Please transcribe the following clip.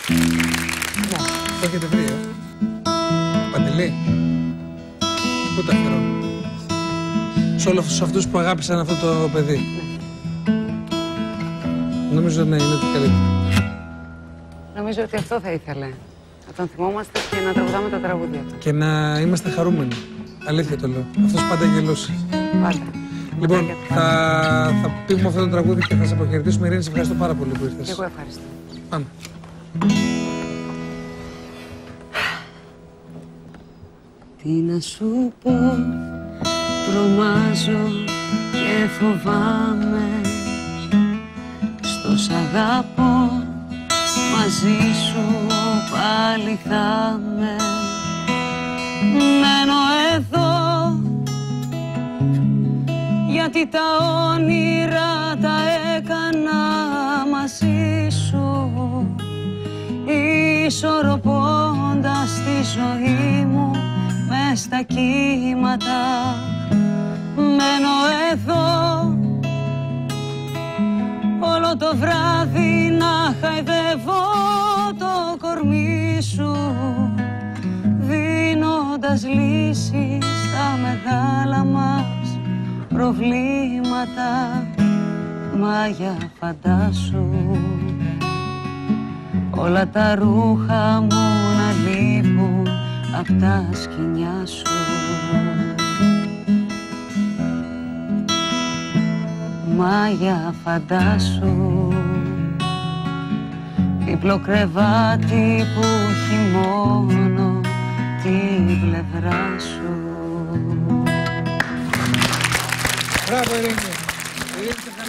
Το έχετε βρει, Παντελή. Πού τα αφιερώνω? Σε όλους αυτούς που αγάπησαν αυτό το παιδί. Νομίζω ναι, είναι το καλύτερο. Νομίζω ότι αυτό θα ήθελε. Να τον θυμόμαστε και να τραγουδάμε τα τραγούδια του. Και να είμαστε χαρούμενοι. Αλήθεια το λέω. Αυτός πάντα γελούσε. Πάντα. Λοιπόν, θα πήγουμε αυτό το τραγούδι και θα σε αποχαιρετήσουμε. Ειρήνη, σε ευχαριστώ πάρα πολύ που ήρθες. Και εγώ ευχαριστώ. Πάμε. Τι να σου πω, τρομάζω και φοβάμαι. Στο σ' αγαπώ, μαζί σου πάλι θα με. Μένω εδώ, γιατί τα όνειρα τα έκανα μαζί σου, ισορροπώντας τη ζωή μου μες στα κύματα. Μένω εδώ όλο το βράδυ να χαϊδεύω το κορμί σου, δίνοντας λύσεις στα μεγάλα μας προβλήματα. Μα για φαντάσου όλα τα ρούχα μου να λείπουν απ' τα σκοινιά σου. Μα για φαντάσου διπλό κρεβάτι που έχει μόνο τη πλευρά σου. Μπράβο, Ειρήνη.